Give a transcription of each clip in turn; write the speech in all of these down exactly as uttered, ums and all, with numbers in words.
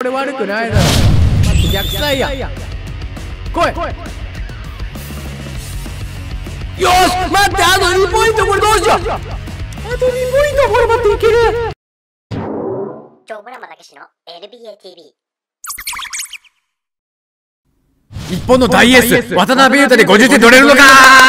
れ悪くないだろ。待って逆サイや。来い。よし待ってあとにポイントこれどうしよう。あとにポイントこれ待っていける。 超村間武史の エルビーエーティービー。 日本の大エース渡辺裕太でごじゅってん取れるのか。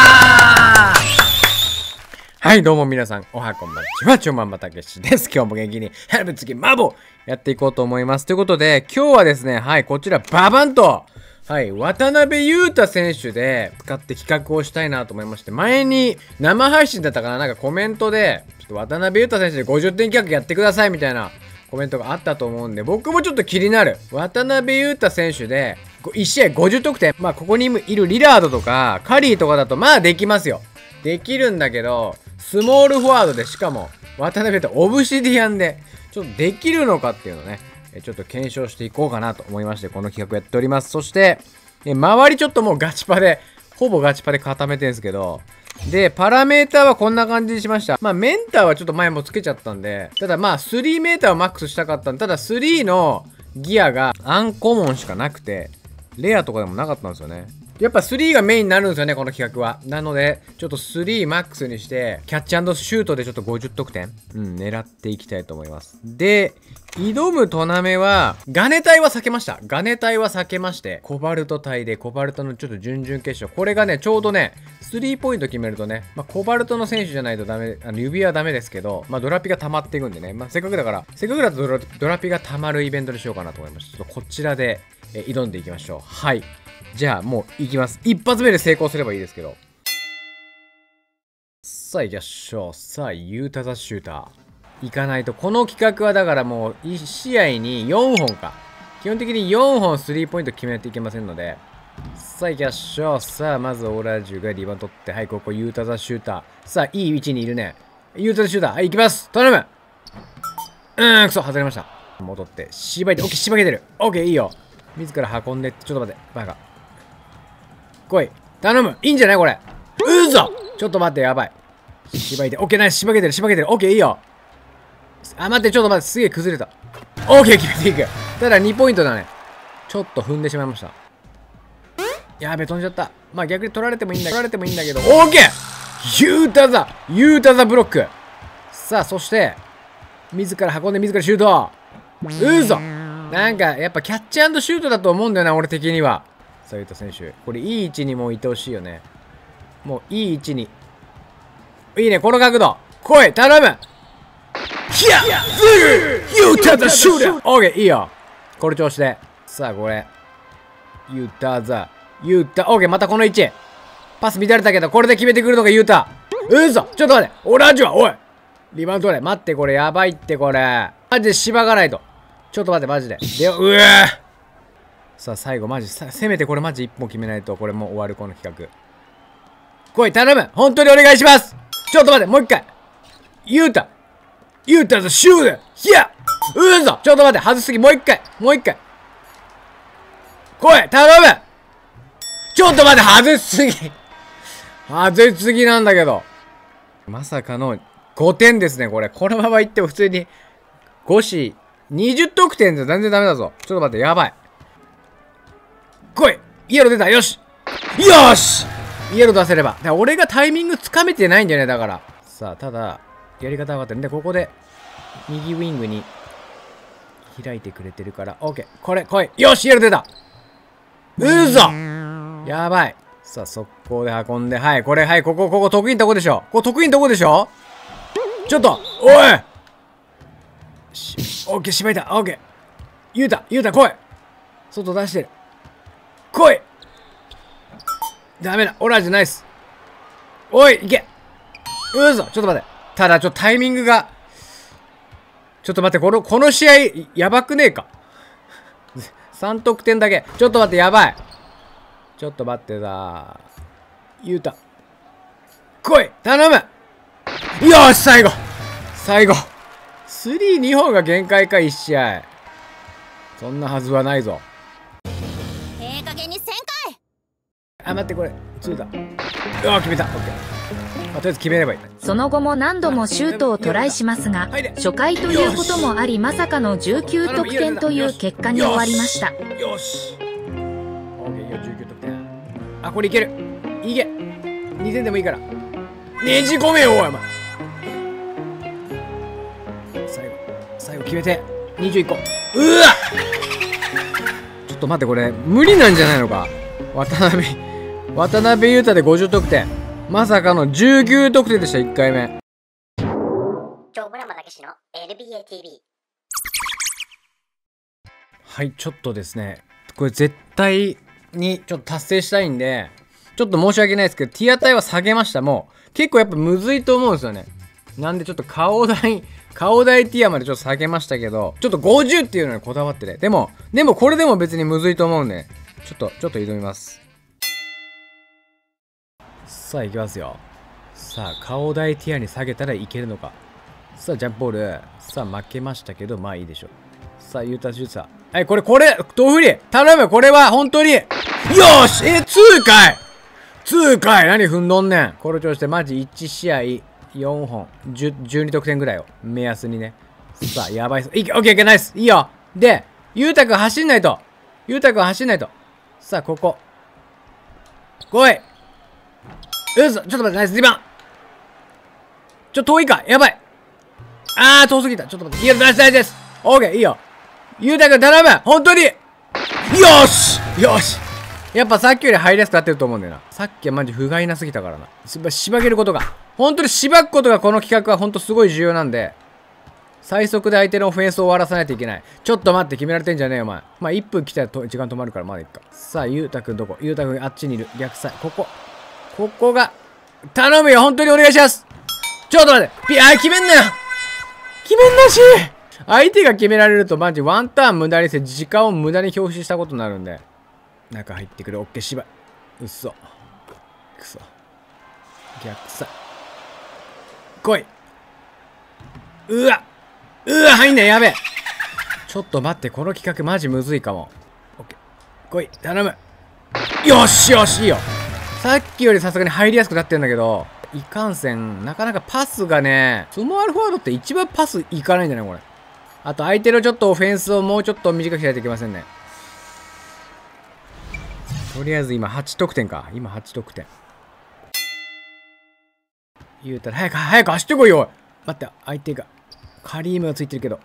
はいどうも皆さんおはこんばんちは、ちょまんまたけしです。今日も元気にヘルメット付きマーボーやっていこうと思います。ということで今日はですね、はいこちらババンとはい渡辺裕太選手で使って企画をしたいなと思いまして、前に生配信だったかな、なんかコメントでちょっと渡辺裕太選手でごじゅってん企画やってくださいみたいなコメントがあったと思うんで、僕もちょっと気になる渡辺裕太選手でいち試合ごじゅってん、まあここにいるリラードとかカリーとかだとまあできますよ、できるんだけど、スモールフォワードでしかも渡辺とオブシディアンでちょっとできるのかっていうのをねちょっと検証していこうかなと思いまして、この企画やっております。そして周りちょっともうガチパでほぼガチパで固めてるんですけど、でパラメーターはこんな感じにしました。まあメンターはちょっと前もつけちゃったんで、ただまあスリーメーターをマックスしたかったんで、ただスリーのギアがアンコモンしかなくてレアとかでもなかったんですよね。やっぱスリーがメインになるんですよね、この企画は。なので、ちょっとスリーマックスにして、キャッチ&シュートでちょっとごじゅってん、うん、狙っていきたいと思います。で、挑むトナメは、ガネ隊は避けました。ガネ隊は避けまして、コバルト隊で、コバルトのちょっと準々決勝。これがね、ちょうどね、スリーポイント決めるとね、まあ、コバルトの選手じゃないとダメ、あの指はダメですけど、まあ、ドラピが溜まっていくんでね、まあ、せっかくだから、せっかくだとドラ、ドラピが溜まるイベントにしようかなと思いました。ちょっとこちらで、え挑んでいきましょう。はい。じゃあもういきます。一発目で成功すればいいですけど。さあ行きましょう。さあ、ユータザシューター。行かないと。この企画はだからもういち試合によんほんか。基本的によんほんスリーポイント決めないといけませんので。さあ行きましょう。さあ、まずオーラジュがリバウンド取って、はい、ここユータザシューター。さあ、いい位置にいるね。ユータザシューター。はい、行きます。頼む。うーん、くそ、外れました。戻って、しばいて、オッケー、しばけてる。オッケー、いいよ。自ら運んで、ちょっと待って、バカ。来い。頼む。いいんじゃないこれ。うそちょっと待って、やばい。しばいて。オッケー、ナイス。しばけてる、しばけてる。オッケー、いいよ。あ、待って、ちょっと待って。すげえ崩れた。オッケー、決めていく。ただにポイントだね。ちょっと踏んでしまいました。やべえ、飛んじゃった。まあ逆に取られてもいいんだ、取られてもいいんだけど。オッケーユータザユータザブロック。さあ、そして、自ら運んで、自らシュート。うそなんか、やっぱキャッチ&シュートだと思うんだよな、俺的には。さあ、ユータ選手。これ、いい位置にもういてほしいよね。もう、いい位置に。いいね、この角度。来い、頼むヒヤユータザシュート。オーケー、いいよ。これ調子で。さあ、これ。ユータザ。ユータ。オーケー、またこの位置。パス乱れたけど、これで決めてくるのがユータ。うそちょっと待って。オランジは、おいリバウンド取れ。待って、これ、やばいって、これ。マジでしばがないと。ちょっと待って、マジで。で、うえーさあ、最後、マジ、さ、せめてこれマジ一本決めないと、これもう終わる、この企画。来い、頼む本当にお願いしますちょっと待って、もう一回ユータユータのシュートヒヤうそちょっと待って、外しすぎ、もう一回もう一回来い、頼むちょっと待って、外しすぎ外しすぎなんだけど。まさかのごてんですね、これ。このままいっても普通にごしにじゅってんじゃ全然ダメだぞ。ちょっと待って、やばい。来いイエロー出たよしよしイエロー出せれば。だから俺がタイミングつかめてないんだよね、だから。さあ、ただ、やり方分かってるんで、ここで、右ウィングに、開いてくれてるから、オッケー。これ、来いよしイエロー出たうそやばい。さあ、速攻で運んで、はい、これ、はい、ここ、ここ、得意なとこでしょここ、得意なとこでしょちょっとおいしオッケー、しばいたオッケーゆうた、ゆうた、来い外出してる来いダメだオランジナイスおいいけうそちょっと待ってただちょっとタイミングがちょっと待ってこのこの試合やばくねえかさん得点だけちょっと待ってやばいちょっと待ってだゆうた来い頼むよし最後最後スリーにほんが限界かいち試合そんなはずはないぞあ、待って、これ、ツーだ。うわ、決めた。オッケー。まあ、とりあえず決めればいい。 その後も何度もシュートをトライしますが、初回ということもあり、まさかのじゅうきゅうとくてんという結果に終わりました。 よし。オッケー、いいよ、じゅうきゅうとくてん。あ、これいける。いけ。にてんでもいいから。ねじ込めよ、おい、お前。最後、最後決めて。にじゅういっこ。うわっ、ちょっと待って、これ、無理なんじゃないのか。渡辺、渡辺裕太でごじゅうとくてん。まさかのじゅうきゅうとくてんでした、いっかいめ。 超村山武史の エヌビーエーティービー。 はい、ちょっとですね、これ絶対にちょっと達成したいんで、ちょっと申し訳ないですけど、ティアタイは下げました。もう、結構やっぱむずいと思うんですよね。なんでちょっと顔台、顔台ティアまでちょっと下げましたけど、ちょっとごじゅうっていうのにこだわってね。でも、でもこれでも別にむずいと思うんで、ちょっと、ちょっと挑みます。さあ、いきますよ。さあ、顔台ティアに下げたらいけるのか。さあ、ジャンプボール。さあ、負けましたけど、まあいいでしょう。さあ、ユータシューター。はい、これ、これ、豆腐に頼む、これは、本当に。よーし、え、にかい !に かい何踏んどんねん。これ調子でマジいち試合よんほん、じゅう、じゅうにとくてんぐらいを目安にね。さあ、やばいっす。いけ、オッケーオッケー、ナイス。いいよ。で、ゆうたくん走んないと。ゆうたくん走んないと。さあ、ここ。来い。うそ、ちょっと待って、ナイス、リバウンド。ちょっと遠いか。やばい。あー、遠すぎた。ちょっと待って。いや、ナイスナイスです。オッケー、いいよ。ゆうたくん頼む。本当に。よしよし。やっぱさっきより入りやすくなってると思うんだよな。さっきはマジ不甲斐なすぎたからな。しば、しばけることが。本当にしばくことがこの企画は本当すごい重要なんで、最速で相手のオフェンスを終わらさないといけない。ちょっと待って、決められてんじゃねえよ、お前。まあ、いっぷん来たらと時間止まるからまだいっか。さあ、ゆうたくんどこ？ゆうたくんあっちにいる。逆サイ。ここ。ここが。頼むよ、本当にお願いします。ちょっと待って。ピ、あ、決めんなよ。決めんなし。相手が決められるとマジワンターン無駄にして時間を無駄に表示したことになるんで。中入ってくる。オッケー、芝居。うっそ。くそ。逆サイ。来い。うわうわ入んない、やべえ。ちょっと待って、この企画マジむずいかも。オッケー。来い、頼む。よしよし、いいよ。さっきよりさすがに入りやすくなってんだけど、いかんせん、なかなかパスがね、スモールフォワードって一番パスいかないんだね、これ。あと相手のちょっとオフェンスをもうちょっと短くしないといけませんね。とりあえず今はちとくてんか。今はちとくてん。言うたら早く早く走ってこいよ、おい。待って、相手がカリームがついてるけど。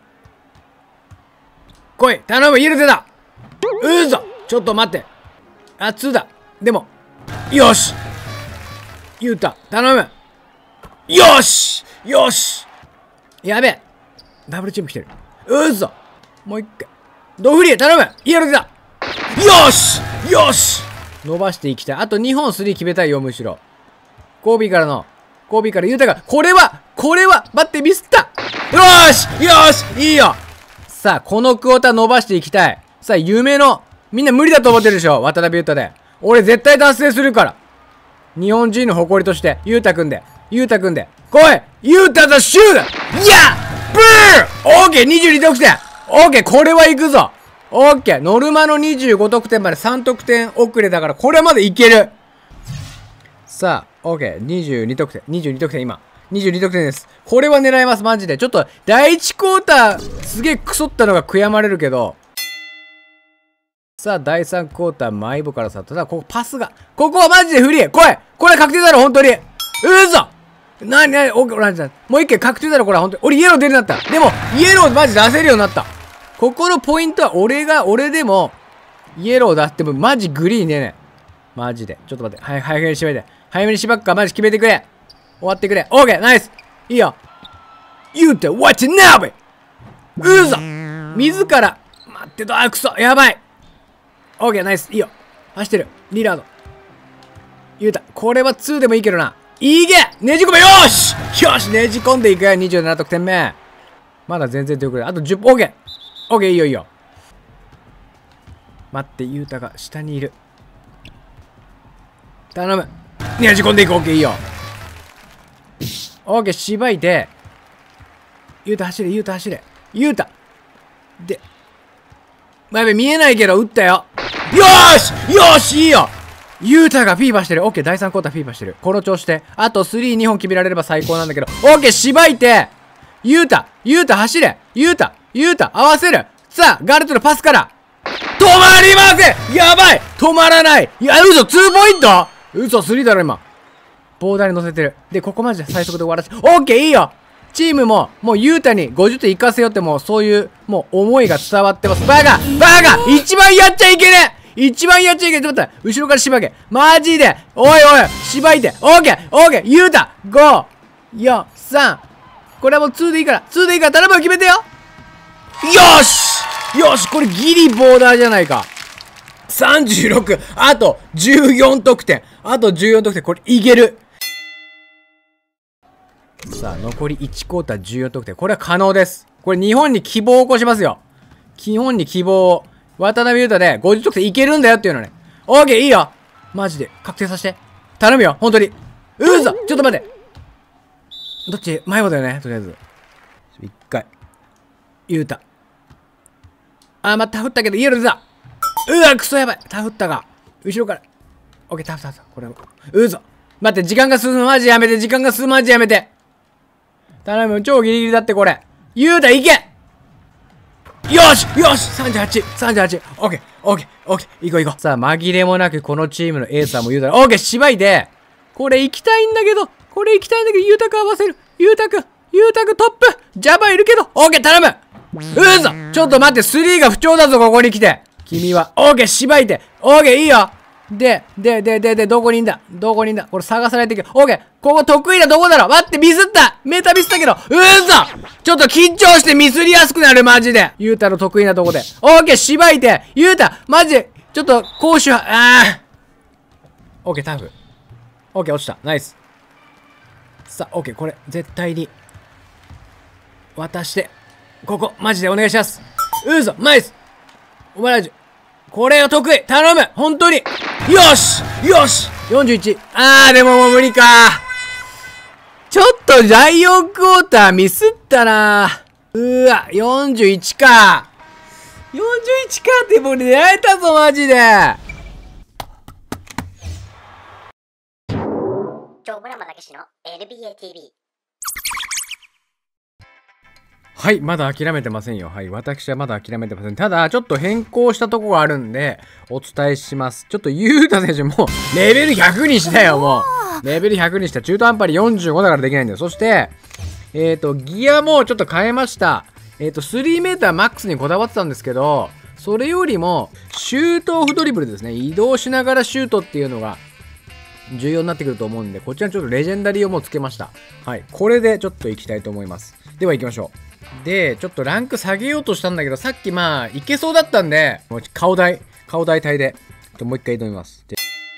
来い、頼む、イエルゼだ。うそ、ちょっと待って。あ、ツーだ。でも、よし。ゆうた、頼む。よしよし。やべえ。ダブルチーム来てる。うそ。もう一回。ドフリー、頼む。イエルゼだ。よしよし。伸ばしていきたい。あとにほんスリー決めたいよ、むしろ。コービーからの。コービーから言うたが、これは、これは、待って、ミスった。よーしよーしいいよ。さあ、このクォーター伸ばしていきたい。さあ、夢の、みんな無理だと思ってるでしょ、渡辺裕太で。俺絶対達成するから。日本人の誇りとして、裕太くんで、裕太くんで。来い裕太ザシューだ。いやブーオーケー にじゅうにとくてん。オーケーこれは行くぞ。オーケーノルマのにじゅうごとくてんまでさんとくてん遅れだから、これまでいける。さあ、オーケーにじゅうにとくてん。にじゅうにとくてん今。にじゅうにとくてんです。これは狙えます、マジで。ちょっと、だいいちクォーター、すげえクソったのが悔やまれるけど。さあ、だいさんクォーター、マイボからさ、ただ、ここパスが。ここはマジでフリー。来いこれ確定だろ、本当に。うそなになにオッケー、オランジもう一回確定だろ、これ、本当に。俺、イエロー出るようになった。でも、イエローマジ出せるようになった。ここのポイントは、俺が、俺でも、イエロー出しても、マジグリーンねえね。マジで。ちょっと待って。はい、早めに締めて。早めに縛っか、マジ決めてくれ。終わってくれ。オーケー、ナイス。いいよ。言うて、What's now? うそ自ら。待ってと、あ、くそ。やばい。オーケー、ナイス。いいよ。走ってる。リラード。言うた。これはにでもいいけどな。いいけねじ込めよーしよしねじ込んでいくよ。にじゅうななとくてんめ。まだ全然手遅れ。あとじゅっぽん。オーケー。オーケー、いいよいいよ。待って、ゆうたが下にいる。頼む。ねじ込んでいく。オーケー、いいよ。オーケー、しばいて。ゆうた走れ、ゆうた走れ。ゆうた。で。やべ、見えないけど、打ったよ。よーしよーしいいよユータがフィーバーしてる。オッケー、だいさんクォーターフィーバーしてる。この調子で。あとスリーにほん決められれば最高なんだけど。オッケー、しばいてユータユータ走れユータユータ合わせる。さあ、ガルトのパスから止まりません。やばい止まらない。いや、嘘、ツーポイント嘘、スリーだろ、今。ボーダーに乗せてる。で、ここマジで最速で終わらせて。オッケー、いいよチームも、もうユータにごじゅってん行かせようってもうそういう、もう思いが伝わってます。バカバカ一番やっちゃいけねえ一番やっちゃいけねえちょっと待って後ろからしばけマジでおいおいしばいてオッケーオッケーユータ ご、よん、さん これはもうにでいいからにでいいから頼むよ決めてよよしよしこれギリボーダーじゃないかさんじゅうろくあとじゅうよんとくてんあとじゅうよんとくてんこれいけるさあ残りいちクォーターじゅうよんとくてんこれは可能ですこれ日本に希望を起こしますよ日本に希望を渡辺裕太でごじゅっとくてんいけるんだよっていうのねオーケーいいよマジで確定させて頼むよ本当にうーぞちょっと待ってどっち迷子だよねとりあえず一回裕太あーまたタフったけどイエロー出たうわクソやばいタフったか後ろからオッケータフタフタこれうーぞ待って時間が進むマジやめて時間が進むマジやめて頼む超ギリギリだってこれ裕太いけよしよし !さんじゅうはち! さんじゅうはち! オッケーオッケーオッケー行こう行こうさあ紛れもなくこのチームのエースはもう裕太オッケー芝居でこれ行きたいんだけどこれ行きたいんだけど裕太く合わせる裕太く裕太くトップジャバいるけどオッケー頼むうぞちょっと待ってスリーが不調だぞここに来て君はオッケー芝居でオッケーいいよで、で、で、で、で、どこにいんだどこにいんだこれ探さないといけない。オッケーここ得意なとこだろ待ってミスったメタミスったけどうーそちょっと緊張してミスりやすくなるマジでユータの得意なとこで。オッケー芝居てユータマジでちょっと攻守は、あーオッケータフ。オッケー落ちた。ナイス。さあ、オッケーこれ絶対に渡して、ここマジでお願いします。うーそナイスお前らじこれを得意頼む本当によしよしよんじゅういちあーでももう無理かちょっとだいよんクォーターミスったなうーわよんじゅういちかよんじゅういちかってもう狙えたぞマジで超村間武史の エヌビーエーティービーはい、まだ諦めてませんよ。はい、私はまだ諦めてません。ただ、ちょっと変更したとこがあるんで、お伝えします。ちょっと、ゆうた選手もう、レベルひゃくにしたよ、もう。レベルひゃくにした。中途半端によんじゅうごだからできないんだよ。そして、えっと、ギアもちょっと変えました。えっと、スリーメーターマックスにこだわってたんですけど、それよりも、シュートオフドリブルですね。移動しながらシュートっていうのが、重要になってくると思うんで、こちらにちょっとレジェンダリーをもうつけました。はい、これでちょっといきたいと思います。では行きましょう。で、ちょっとランク下げようとしたんだけど、さっきまあ、いけそうだったんで、もう顔大、顔大体で、もう一回挑みます。で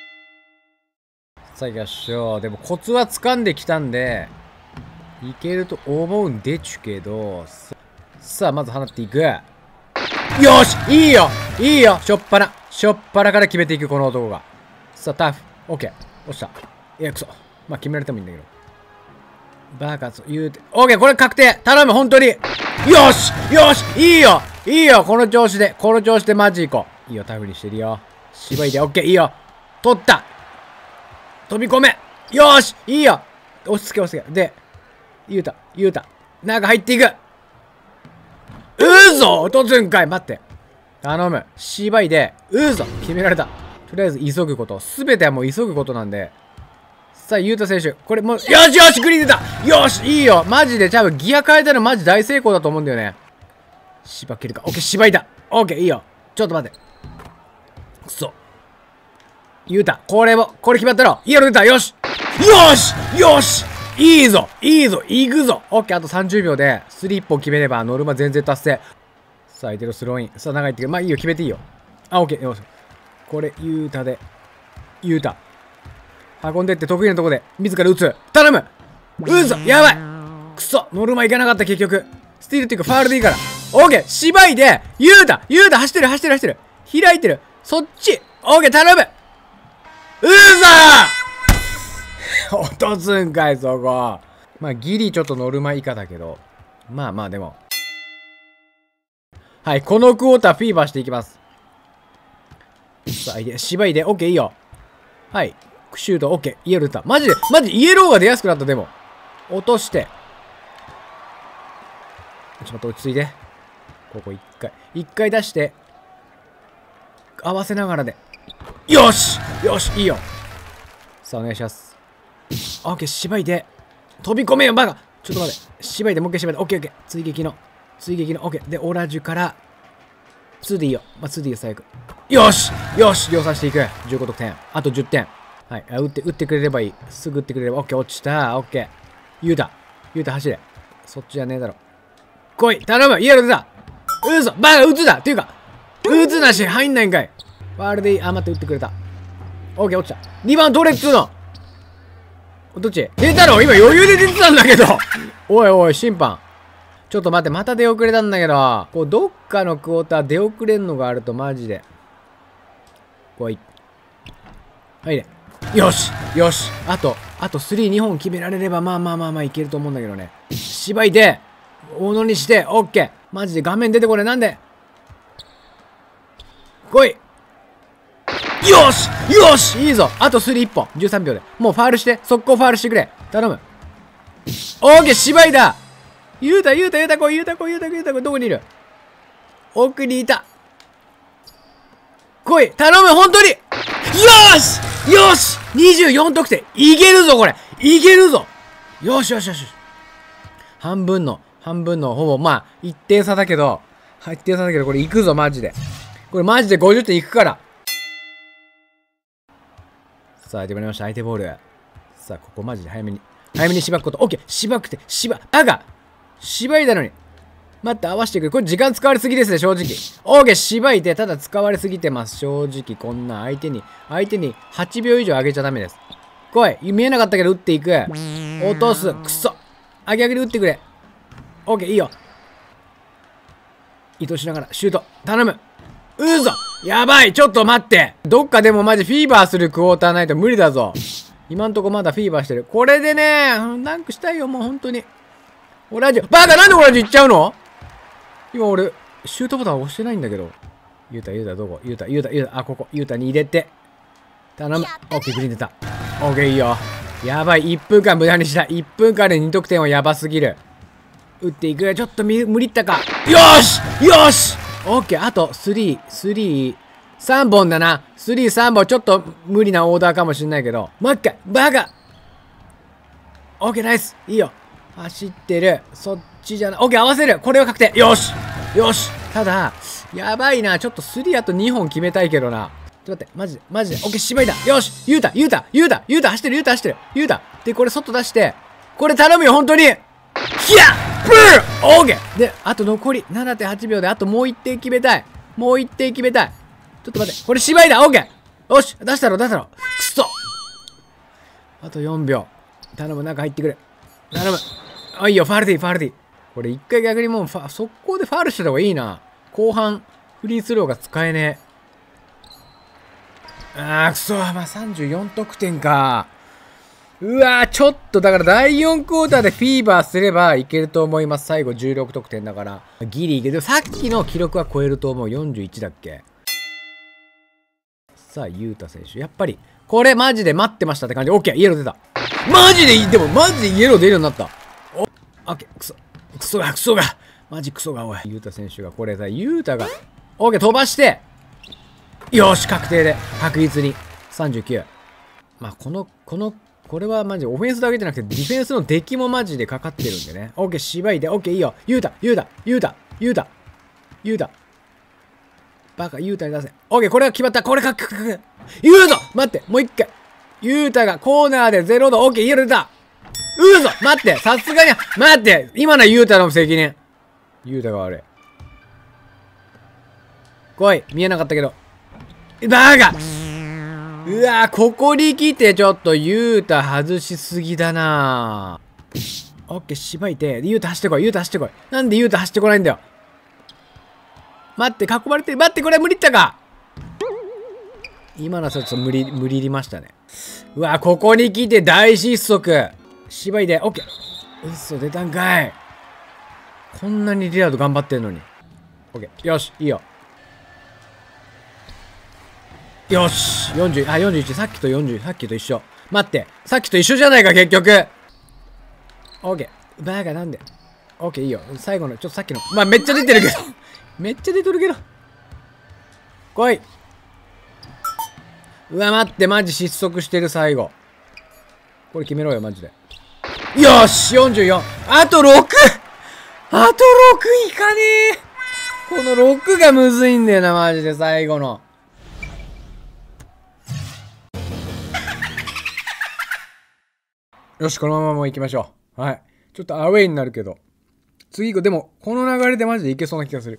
さあ行きましょう。でもコツは掴んできたんで、いけると思うんでちゅけど、さあ、まず放っていく。よしいいよいいよしょっぱなしょっぱなから決めていく、この男が。さあ、タフ。オッケー。落ちた。いや、くそ。まあ、決められてもいいんだけど。バカと言うて。オッケーこれ確定頼む本当によしよしいいよいいよこの調子でこの調子でマジいこういいよタフにしてるよ芝居でオッケーいいよ取った飛び込めよしいいよ落ち着け落ち着けでゆうたゆうた中入っていくうぞ突然かい待って頼む芝居でうぞ決められたとりあえず急ぐこと全てはもう急ぐことなんでさあ、ゆうた選手。これもう、よしよしグリーン出たよしいいよマジで多分ギア変えたのマジ大成功だと思うんだよね。芝切るか。オッケー、芝居だ。オッケー、いいよ。ちょっと待って。くそ。ゆうた、これも、これ決まったろ。イエロー出たよしよしよしいいぞいいぞいくぞオッケー、あとさんじゅうびょうで、スリーポン決めれば、ノルマ全然達成。さあ、相手のスローイン。さあ、長いってくる。まあいいよ、決めていいよ。あ、オッケー、よし。これ、ゆうたで。ゆうた。運んでって得意なとこで自ら打つ頼むうそやばいくそノルマいかなかった結局スティールっていうかファールでいいからオーケー芝居でユータユータ走ってる走ってる走ってる開いてるそっちオーケー頼むうそ落とすんかいそこまあギリちょっとノルマ以下だけどまあまあでもはいこのクォーターフィーバーしていきますさあ芝居でオーケーいいよはい。シュート、オッケー。イエロー出た。マジで、マジでイエローが出やすくなった、でも。落として。ちょっと待って、落ち着いて。ここ一回。一回出して。合わせながらで。よしよし、いいよ。さあ、お願いします。オッケー、芝居で。飛び込めよ、バカ。ちょっと待って。芝居で、もう一回芝居で。オッケー、オッケー。追撃の。追撃の。オッケー。で、オラジュから。ツーでいいよ。まあ、ツーでいいよ、最悪。よしよし、量産していく。じゅうご得点。あとじゅってん。はい。あ、打って、打ってくれればいい。すぐ打ってくれれば。オッケー、落ちた。オッケー。ゆうた。ゆうた、走れ。そっちじゃねえだろ。来い、頼む。イエロー出た。うそ、バカ、打つだ。っていうか、打つなし、入んないんかい。ファールでいい。あ、待って、打ってくれた。オッケー、落ちた。にばん取れっつうの。どっち出たの？今余裕で出てたんだけど。おいおい、審判。ちょっと待って、また出遅れたんだけど。こう、どっかのクォーター出遅れんのがあるとマジで。来い。はいね。よしよし。あと、あとスリーにほん決められれば、まあまあまあまあいけると思うんだけどね。芝居で、ものにして、オッケー。マジで画面出てこれ、なんで来い。よしよし、いいぞ。あとスリーいっぽん。じゅうさんびょうで。もうファールして。速攻ファールしてくれ。頼む。オーケー、芝居だ。ゆうた、ゆうた、ゆうた、こい、ゆうた、こい、ゆうた、ゆうた、こい、どこにいる？奥にいた。来い、頼む、本当に。よしよし !にじゅうよん 得点。いけるぞ、これ。いけるぞ。よしよしよし。半分の、半分の、ほぼ、まあ、いってん差だけど、いってん差だけど、これいくぞ、マジで。これマジでごじゅってんいくから。さあ、始まりました。相手ボール。さあ、ここマジで早めに。早めにしばくこと。オッケー。しばくて、しば、あが芝居だのに。待って、合わせてくる。これ時間使われすぎですね、正直。オーケー、芝居で、ただ使われすぎてます。正直、こんな相手に、相手にはちびょう以上上げちゃダメです。来い。見えなかったけど、打っていく。落とす。くそ。あ、逆に打ってくれ。オーケー、いいよ。意図しながら、シュート。頼む。うそやばい。ちょっと待って。どっかでもマジフィーバーするクォーターないと無理だぞ。今んとこまだフィーバーしてる。これでね、ダンクしたいよ、もう本当に。オラジオ。バカ、なんでオラジオ行っちゃうの？今俺、シュートボタン押してないんだけど。ゆうた、ゆうた、どこ？ゆうた、ゆうた、ゆうた、あ、ここ。ゆうたに入れて。頼む。オッケー、グリーン出た。オッケー、いいよ。やばい。いっぷんかん無駄にした。いっぷんかんでに得点はやばすぎる。打っていく。ちょっと無理ったか。よしよしオッケー、あと、スリー、スリー、さんぼんだな。スリー、さんぼん。ちょっと無理なオーダーかもしんないけど。もう一回。バカオッケー、ナイス。いいよ。走ってる。そっちじゃない。オッケー、合わせる。これは確定。よしよしただ、やばいな。ちょっとスリーあとにほん決めたいけどな。ちょっと待って。マジで、マジで。オッケー、芝居だ。よしゆうた、ゆうた、ゆうた、ゆうた、走ってる、ゆうた、走ってる。ゆうた。で、これ外出して。これ頼むよ、本当に。ひやブーオーケーで、あと残り ななてんはちびょうで、あともういってん決めたい。もういってん決めたい。ちょっと待って。これ芝居だ。オーケーよし出したろ、出したろ。くそあとよんびょう。頼む、中入ってくれ。頼む。あ、いいよ、ファールでいい、ファールでいい。これ一回逆にもうファ、速攻でファールしてた方がいいな。後半、フリースローが使えねえ。あー、くそまあ、さんじゅうよんとくてんか。うわー、ちょっと、だからだいよんクォーターでフィーバーすればいけると思います。最後じゅうろくとくてんだから。ギリいける。さっきの記録は超えると思う。よんじゅういちだっけ。さあ、ゆうた選手。やっぱり、これマジで待ってましたって感じ。オッケー、イエロー出た。マジでいい、でもマジでイエロー出るようになった。お、オッケー、クソ。クソが、クソが。マジクソが、おい。ゆうた選手が、これさ、ゆうたが、オッケー、飛ばして。よし、確定で。確実に。さんじゅうきゅう。まあ、この、この、これはマジオフェンスだけじゃなくてディフェンスの出来もマジでかかってるんでね。オッケー、芝居で。オッケー、いいよ。ゆうた、ゆうた、ゆうた、ゆうた、ゆうた。バカ、ゆうたに出せ。オッケー、これが決まった。これかっかっかっか。ゆうた待って、もう一回。ゆうたがコーナーでゼロ度。オッケー、イエロー出た。うそ待って、さすがに、待って、今のゆうたの責任。ゆうたが悪い。来い、見えなかったけど。バカうわー、ここに来てちょっとゆうた外しすぎだなー。オッケー、しばいて。ゆうた走ってこい、ゆうた走ってこい。なんでゆうた走ってこないんだよ。待って、囲まれてる。待って、これ無理ったか。今のはちょっと無理、無理りましたね。うわー、ここに来て大失速。しばいで、オッケー。嘘出たんかい。こんなにリラード頑張ってんのに。オッケー、よし、いいよ。 よし、よんじゅう、あ、よんじゅういち、さっきとよんじゅう、さっきと一緒。待って、さっきと一緒じゃないか、結局。オッケー。バーガーなんで。オッケー、いいよ。最後の、ちょっとさっきの。まあ、めっちゃ出てるけど。めっちゃ出てるけど。来い。うわ、待って、マジ失速してる、最後。これ決めろよ、マジで。よし、よんじゅうよん。あと ろく! あとろくいかねえ。このろくがむずいんだよな、マジで、最後の。よし、このままもう行きましょう。はい。ちょっとアウェイになるけど。次行こう。でも、この流れでマジでいけそうな気がする。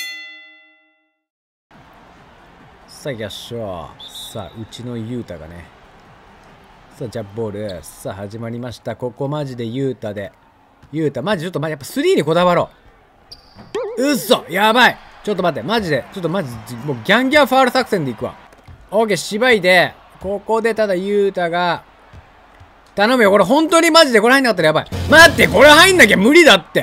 さあ、行きましょう。さあ、うちのユータがね。さあ、ジャブボール。さあ、始まりました。ここマジでユータで。ユータ、マジちょっと、ま、やっぱスリーにこだわろう。うっそやばいちょっと待って、マジで。ちょっとマジ、もうギャンギャンファール作戦でいくわ。オーケー、芝居で、ここでただユータが、頼むよ、これ本当にマジでこれ入んなかったらやばい。待って、これ入んなきゃ無理だって。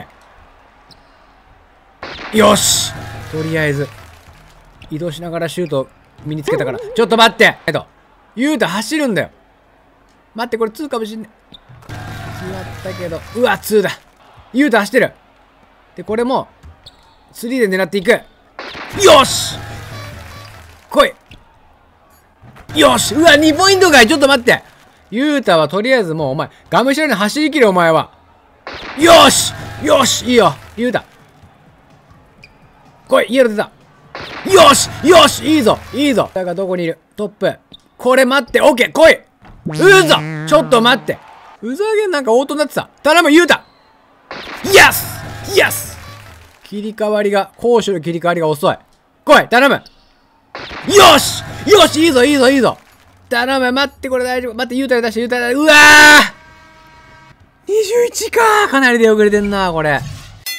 よしとりあえず、移動しながらシュート身につけたから。ちょっと待ってえっと、ユータ走るんだよ。待って、これツーかもしんない。決まったけど、うわ、ツーだ。ユータ走ってる。で、これも、スリーで狙っていく。よし来いよしうわ、にポイントかいちょっと待ってユータはとりあえずもうお前、がむしゃらに走りきるお前は。よしよしいいよユータ来いイエロー出たよしよしいいぞいいぞだがどこにいるトップこれ待ってオッケー来いうざちょっと待ってうざげんなんかオートになってた頼むユータイエスイエス切り替わりが攻守の切り替わりが遅い来い頼むよしよしいいぞいいぞいいぞ頼む待ってこれ大丈夫待ってユータで出してユータでうわーにじゅういちかーかなり出遅れてんなこれ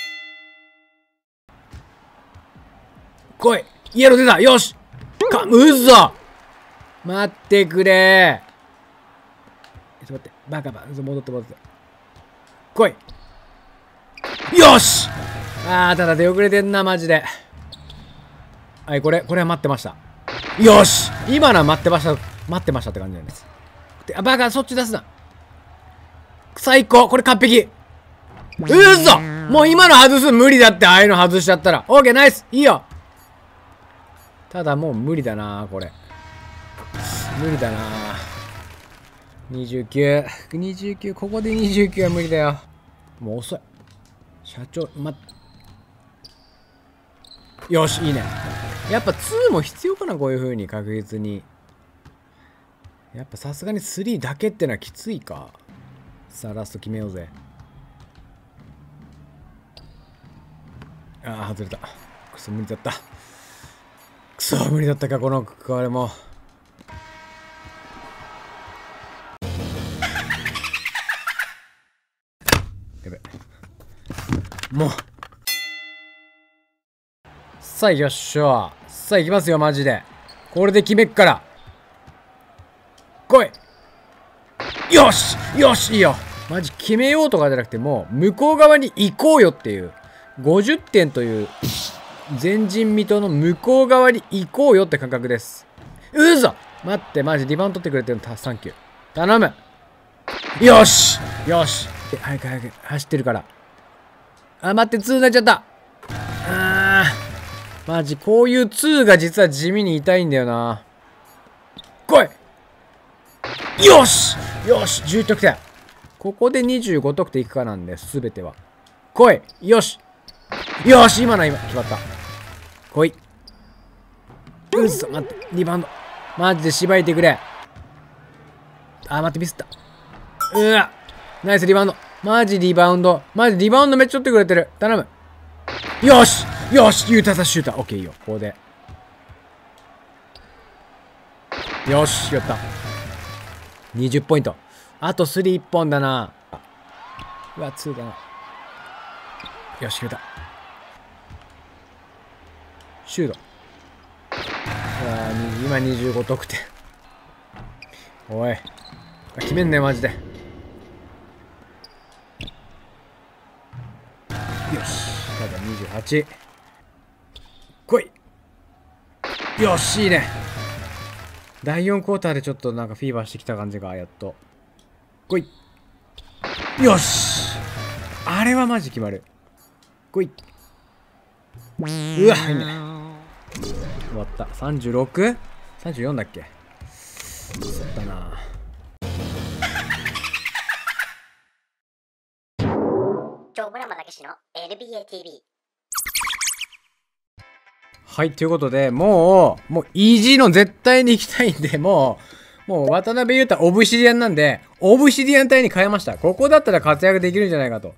来いイエロー出たよしかうぞ待ってくれーちょっと待ってバカバカ戻って戻って来いよしあーただ出遅れてんなマジではいこれこれは待ってましたよし今のは待ってました待ってましたって感じなんですであバカそっち出すな最高これ完璧うそもう今の外す無理だってああいうの外しちゃったらオーケーナイスいいよただもう無理だなこれ無理だなにじゅうきゅうにじゅうきゅうここでにじゅうきゅうは無理だよもう遅い社長まよしいいねやっぱツーも必要かなこういう風に確実にやっぱさすがにスリーだけってのはきついかさあラスト決めようぜああ外れたクソ無理だったクソ無理だったかこのこれもやべもうさあ行きましょうさあ行きますよマジでこれで決めっから来いよしよしいいよマジ決めようとかじゃなくてもう向こう側に行こうよっていうごじゅってんという前人未到の向こう側に行こうよって感覚ですうそ待ってマジリバウンド取ってくれてるのサンキュー頼むよしよし早く早く走ってるからあ待ってツーになっちゃったあーマジこういうツーが実は地味に痛いんだよな来いよしよしじゅう得点ここでにじゅうご得点いくかなんで全ては来いよしよし今の今決まった来いうっそ待ってリバウンドマジでしばいてくれあ待ってミスったうわナイスリバウンドマジリバウンドマジリバウンドめっちゃ取ってくれてる頼むよしよしユータザシューターオッケーいいよここでよしやったにじゅうポイントあとスリーいっぽんだなうわツーだなよし決めたシュートうわ今にじゅうご得点おい決めんねマジでよしただにじゅうはち来いよしいいねだいよんクォーターでちょっとなんかフィーバーしてきた感じが、やっと。来い。よし、あれはマジ決まる。来い。うわ、入んない。終わった。 さんじゅうろく？ さんじゅうよん だっけ。そうだな。 超村山武史の エヌビーエーティービー。 はい、ということで、もう、もう、イージーの絶対に行きたいんで、もう、もう、渡辺裕太、オブシディアンなんで、オブシディアン隊に変えました。ここだったら活躍できるんじゃないかと。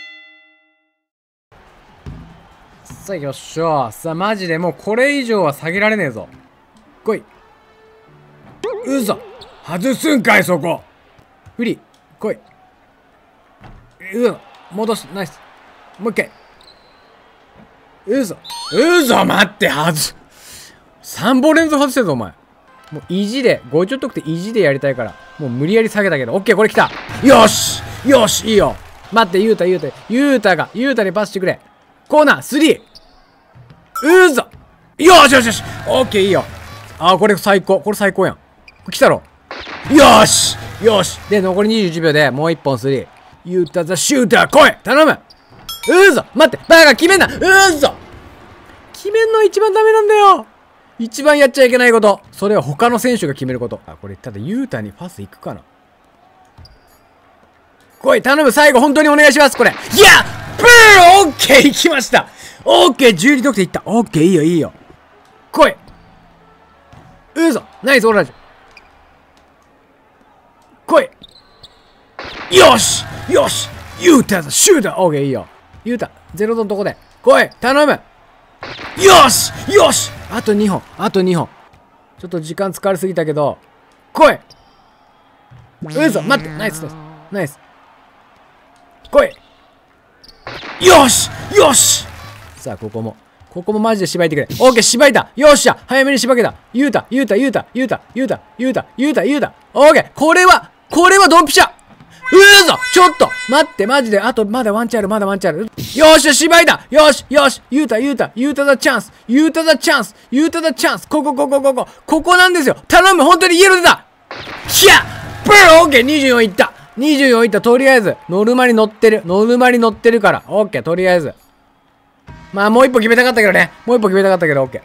さあ、行きましょう。さあ、マジでもう、これ以上は下げられねえぞ。来い。嘘外すんかい、そこ。フリー。来い。うわ、戻す。ナイス。もう一回。うそ。うそ、待って、はず。さんぼん連続外してるぞ、お前。もう意地で、ごじゅう得点意地でやりたいから、もう無理やり下げたけど、オッケー、これ来た。よしよし、いいよ。待って、ゆうた、ゆうた、ゆうたが、ゆうたにパスしてくれ。コーナー、スリー。うそ。よしよしよし。オッケー、いいよ。あー、これ最高。これ最高やん。来たろ。よしよし。で、残りにじゅういちびょうで、もういっぽんスリー。ゆうたザシューター、来い頼む。うそ待ってバカ決めんな。うそ決めんの一番ダメなんだよ。一番やっちゃいけないこと。それは他の選手が決めること。あ、これただユータにパスいくかな。来い頼む。最後本当にお願いします。これいやブーオッケーいきました。オッケーじゅうに得点いった。オッケーいいよいいよ。来いうそナイスオーランジ。来いよしよしユータシューター。オッケーいいよ。ユータゼロのとこで来い頼む。よしよしあとにほんあとにほん。ちょっと時間使われすぎたけど来いうそ待ってナイスナイスナイス来いよしよし。さあここもここもマジで縛いてくれ。オッケー縛いた。よっしゃ早めに縛けた。ユータユータユータユータユータユータユータユータオッケー。これはこれはドンピシャ。うーぞちょっと待ってマジであとまだワンチャンあるまだワンチャンある。よーし芝居だよしよしユータユータユータザチャンスユータザチャンスユータザチャンスここここここここなんですよ。頼む本当にイエロー出た。ひゃブーオッケーにじゅうよんいったにじゅうよんいったとりあえずノルマに乗ってるノルマに乗ってるからオッケーとりあえずまあもう一歩決めたかったけどねもう一歩決めたかったけどオッケー。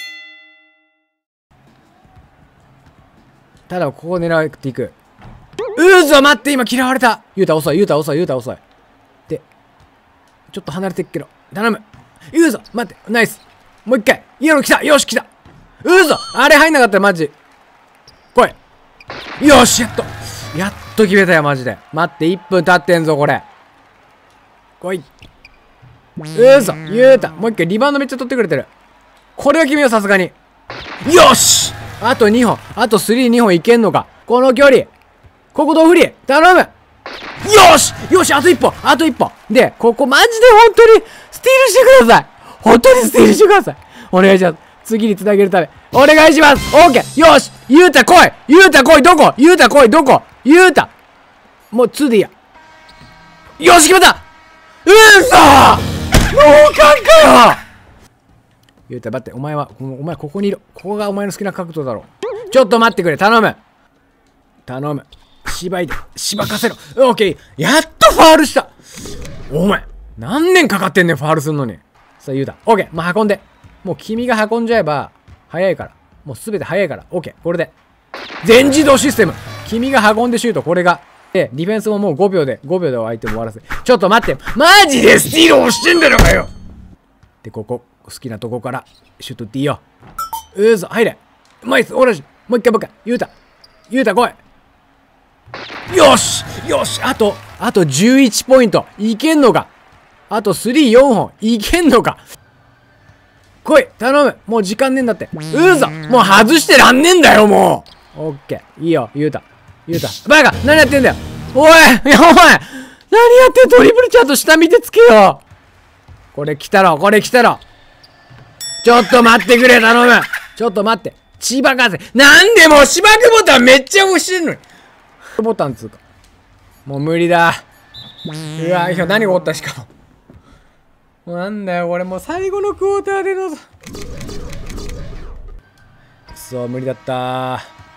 ただここを狙っていく。うーぞ待って今嫌われた。ユータ遅いユータ遅いユータ遅いでちょっと離れてっけど頼む。うーぞ待ってナイスもう一回イエロー来たよし来た。うーぞあれ入んなかったらマジ来いよしやっとやっと決めたよマジで。待っていっぷん経ってんぞこれ来いうーぞユータもう一回リバウンドめっちゃ取ってくれてる。これは決めようさすがに。よしあとにほんあとスリーにほんいけんのかこの距離。ここドフリー頼む。よしよしあと一歩あと一歩でここマジで本当にスティールしてください。本当にスティールしてくださいお願いします。次につなげるためお願いします。オッケーよしユータ来いユータ来いどこユータ来いどこユータもうツーでいいや。よし決めた。うーそー脳幹かよ。ユータ待ってお前はお前ここにいる。ここがお前の好きな角度だろう。ちょっと待ってくれ頼む頼む芝居でしばかせろ。オッケーやっとファールした。お前何年かかってんねんファールすんのに。さあユータオッケーまあ運んでもう君が運んじゃえば早いからもうすべて早いからオッケーこれで全自動システム君が運んでシュートこれがでディフェンスももうごびょうでごびょうで相手も終わらせ。ちょっと待ってマジでスティール押してんだろかよ。でここ好きなとこからシュート打っていいよ。うーぞ入れマイスオランジもう一回もう一回ユータユータ来い。よしよしあとあとじゅういちポイントいけんのか。あとスリーよんほんいけんのか。来い頼むもう時間ねえんだって。うーぞもう外してらんねえんだよもう。オッケーいいよユータユータバカ何やってんだよおいいやお前何やってんドリブルちゃんと下見てつけよ。これ来たろこれ来たろ。ちょっと待ってくれ頼むちょっと待って千葉かせなんでもう芝生ボタンめっちゃ押してんのにボタンつうかもう無理だ。うわ今何がおったしかももうなんだよこれもう最後のクォーターでのくそ無理だったー。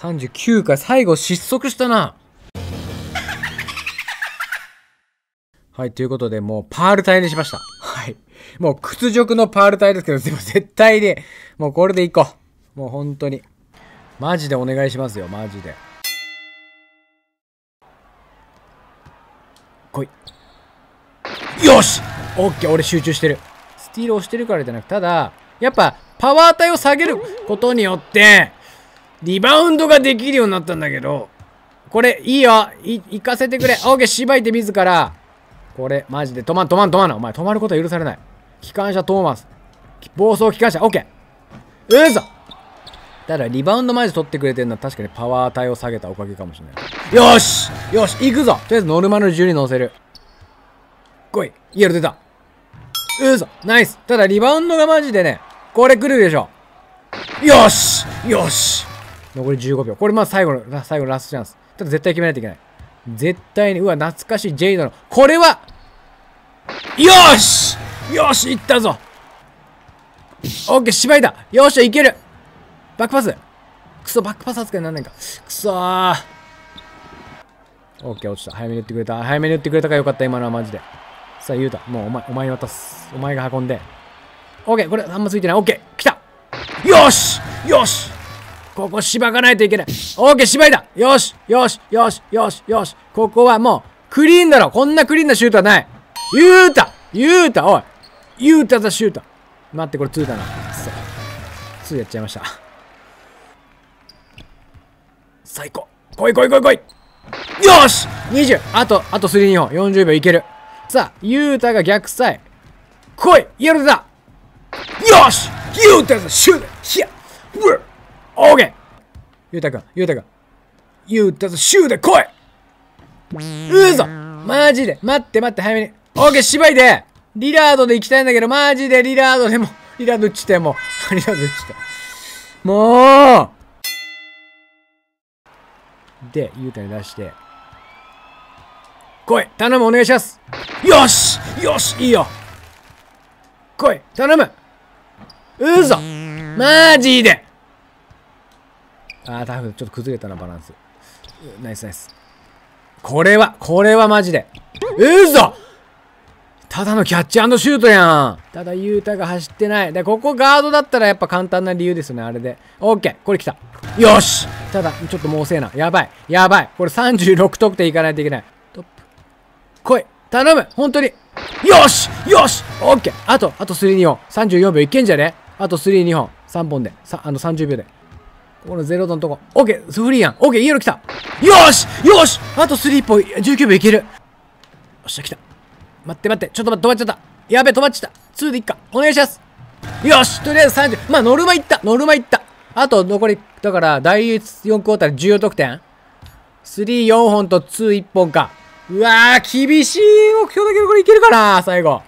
さんじゅうきゅうかい、最後失速したな。はい、ということで、もうパール隊にしました。はい。もう屈辱のパール隊ですけど、でも絶対に、もうこれでいこう。もう本当に。マジでお願いしますよ、マジで。来い。よしオッケー、俺集中してる。スティールをしてるからじゃなく、ただ、やっぱ、パワー帯を下げることによって、リバウンドができるようになったんだけど、これ、いいよ。い、行かせてくれ。オッケー、しばいて自ら。これ、マジで、止まん、止まん、止まんな。お前、止まることは許されない。機関車トーマス。暴走機関車、オッケー。うそただ、リバウンドマジ取ってくれてるのは確かにパワー帯を下げたおかげかもしれない。よしよし行くぞとりあえずノルマルじゅうに乗せる。来いイエロー出た。うそナイスただ、リバウンドがマジでね、これ来るでしょ。よしよし残りじゅうごびょう。これまあ最後の、最後のラストチャンス。ただ絶対決めないといけない。絶対に、うわ、懐かしいジェイドの。これはよしよしいったぞオッケー芝居だよっしゃいけるバックパスクソバックパス扱いになんないかクソーオッケー落ちた早めに打ってくれた早めに打ってくれたからよかった今のはマジでさあ言うたもうお前お前に渡すお前が運んでオッケーこれあんまついてないオッケー来たよしよしここしばかないといけないオッケー芝居だよしよしよしよしよしここはもうクリーンだろこんなクリーンなシュートはない言うた言うたおい言うたザシュート待ってこれにだなそうにやっちゃいました最高来い来い来い来いよしにじゅうあとあとさんにほんよんじゅうびょういけるさあゆうたが逆サイ来いイエローだよしゆうたがシュートヒャッオーケーゆうたくんゆうたくんゆうたがシュート来いうそマジで待って待って早めにオーケー芝居でリラードで行きたいんだけどマジでリラードでもリラード打ちてもうリラード打ちてもうでゆうたに出して来い頼むお願いしますよしよしいいよ来い頼むうそマジであー多分ちょっと崩れたなバランスナイスナイスこれはこれはマジでうそただのキャッチ&シュートやんただユータが走ってないでここガードだったらやっぱ簡単な理由ですよねあれでオッケーこれ来たよしただちょっともう遅えなやばいやばいこれさんじゅうろく得点いかないといけないトップ来い頼む本当によしよしオッケーあとあとさんにほんさんじゅうよんびょういけんじゃねあとさんにほんさんぼんでさあのさんじゅうびょうでこのゼロ度のとこオッケーフリーやんオッケーイエロー来たよしよしあとさんぽんじゅうきゅうびょういけるよっしゃ来た待って待ってちょっと待って止まっちゃったやべえ止まっちゃったにでいっかお願いしますよしとりあえずさんじゅうまあノルマいったノルマいったあと残りだからだいよんクォーターでじゅうよん得点さんよんほんとにいっぽんかうわー厳しい目標だけどこれいけるかな最後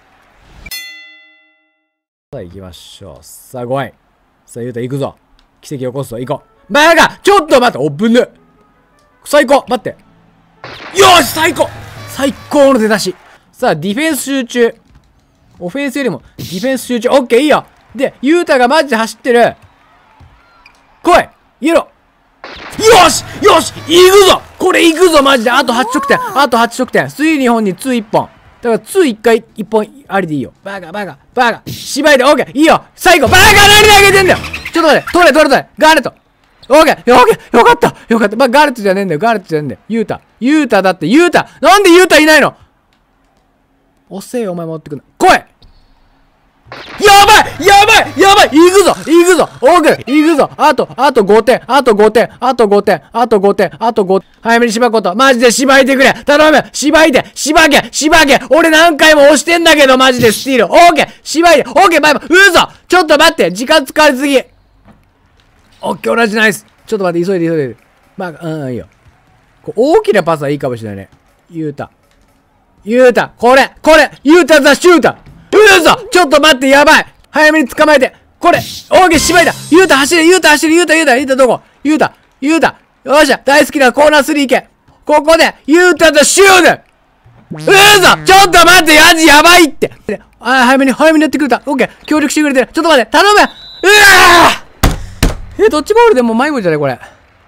さあ行きましょうさあごいさあゆうた行くぞ奇跡起こすぞ行こうバカちょっと待っておぶね最高待ってよし最高最高の出だしさあ、ディフェンス集中。オフェンスよりも、ディフェンス集中。オッケー、いいよ。で、ユータがマジで走ってる。来いイエローよしよし行くぞこれ行くぞマジであとはち得点あとはち得点さんにほんににいっぽん。だからにいっかいいっぽんありでいいよ。バカバカバカ芝居でオッケーいいよ最後バカ何であげてんだよちょっと待って取れ取れ取れガーレットオッケーオッケーよかったよかったまあ、ガーレットじゃねえんだよガーレットじゃねえんだよユータユータだってユータなんでユータいないの遅えよお前持ってくんな来いやばいやばいやばい行くぞ行くぞオーケー行くぞあと、あとごてんあとごてんあとごてんあとごてんあとごてん早めにしばくことマジでしばいてくれ頼むしばいてしばけしばけ俺何回も押してんだけどマジでスティールオーケーしばいてオーケーバイバイ嘘ちょっと待って時間使いすぎオッケー同じナイスちょっと待って急いで急いでまあうんいいよこう大きなパスはいいかもしれないねユータユータこれこれユータザシュータうそちょっと待ってやばい早めに捕まえてこれオーケー芝居だユータ走れユータ走れユータユータユータどこユータユータよっしゃ大好きなコーナースリー行けここでユータザシュータうそちょっと待ってヤジやばいってあ早めに早めにやってくれたオーケー協力してくれてるちょっと待って頼むうわーえドッジボールでもう迷子じゃないこれ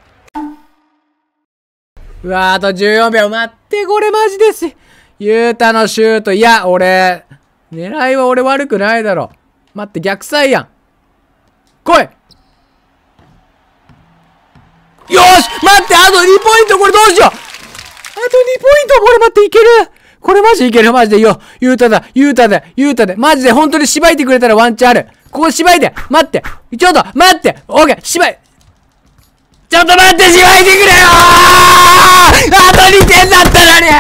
うわー、あとじゅうよんびょう。待って、これマジです。ゆうたのシュート。いや、俺、狙いは俺悪くないだろ。待って、逆サイやん。来い。よーし待って、あとにポイント、これどうしよう。あとにポイント、これ待って、いける。これマジいける、マジで。よ、ゆうただ、ゆうただ、ゆうたで。マジで、本当に縛いてくれたらワンチャンある。ここ縛いて。待って。ちょっと、待って。オッケー、縛い。ちょっと待って、縛いてくれよー。あとにてんだったのに。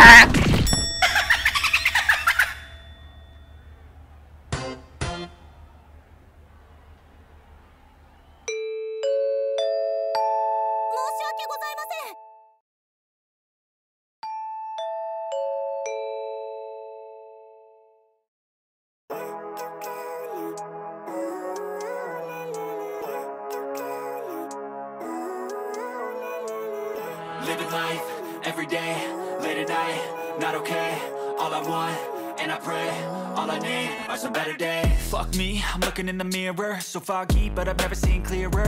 Living life, every day, late at night, not okay. All I want, and I pray, all I need are some better days. Fuck me, I'm looking in the mirror, so foggy, but I've never seen clearer.